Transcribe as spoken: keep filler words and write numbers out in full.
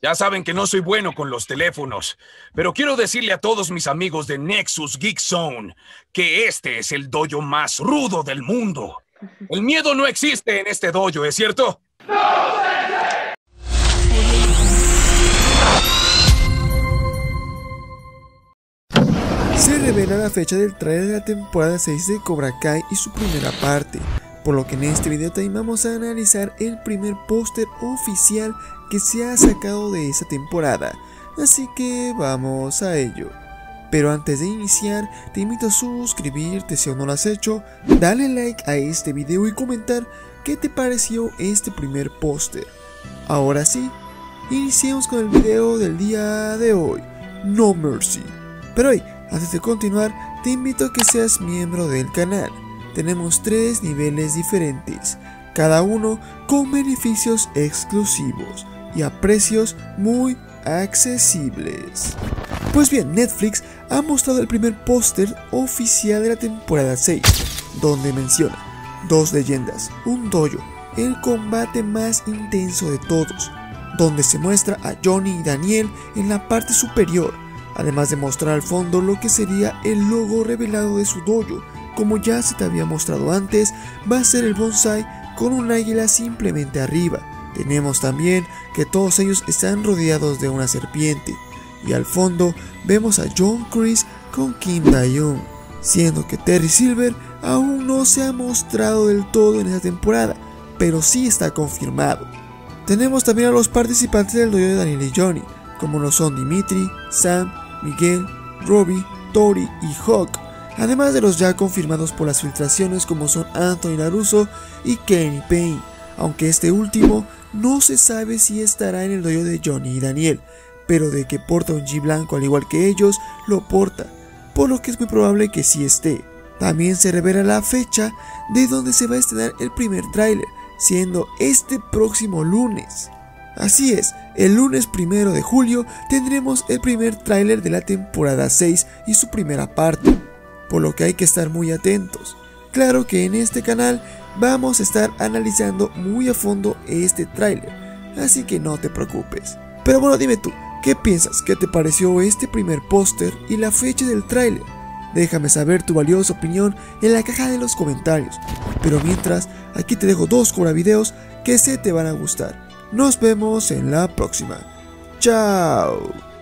Ya saben que no soy bueno con los teléfonos, pero quiero decirle a todos mis amigos de Nexus Geek Zone que este es el dojo más rudo del mundo. El miedo no existe en este dojo, ¿es cierto? Se revela la fecha del trailer de la temporada seis de Cobra Kai y su primera parte, por lo que en este video te animamos a analizar el primer póster oficial que se ha sacado de esa temporada, así que vamos a ello. Pero antes de iniciar, te invito a suscribirte si aún no lo has hecho, dale like a este video y comentar qué te pareció este primer póster. Ahora sí, iniciemos con el video del día de hoy, No Mercy. Pero hoy, antes de continuar, te invito a que seas miembro del canal. Tenemos tres niveles diferentes, cada uno con beneficios exclusivos y a precios muy accesibles. Pues bien, Netflix ha mostrado el primer póster oficial de la temporada seis, donde menciona dos leyendas, un dojo, el combate más intenso de todos, donde se muestra a Johnny y Daniel en la parte superior, además de mostrar al fondo lo que sería el logo revelado de su dojo. Como ya se te había mostrado antes, va a ser el bonsai con un águila simplemente arriba. Tenemos también que todos ellos están rodeados de una serpiente, y al fondo vemos a John Kreese con Kim Dae-young, siendo que Terry Silver aún no se ha mostrado del todo en esta temporada, pero sí está confirmado. Tenemos también a los participantes del dojo de Daniel y Johnny, como lo son Dimitri, Sam, Miguel, Robbie, Tori y Hawk, además de los ya confirmados por las filtraciones como son Anthony LaRusso y Kenny Payne, aunque este último no se sabe si estará en el dojo de Johnny y Daniel, pero de que porta un G blanco al igual que ellos, lo porta, por lo que es muy probable que sí esté. También se revela la fecha de donde se va a estrenar el primer tráiler, siendo este próximo lunes. Así es, el lunes primero de julio tendremos el primer tráiler de la temporada seis y su primera parte, por lo que hay que estar muy atentos. Claro que en este canal vamos a estar analizando muy a fondo este tráiler, así que no te preocupes. Pero bueno, dime tú, ¿qué piensas? ¿Qué te pareció este primer póster y la fecha del tráiler? Déjame saber tu valiosa opinión en la caja de los comentarios. Pero mientras, aquí te dejo dos Cobra videos que se te van a gustar. Nos vemos en la próxima. Chao.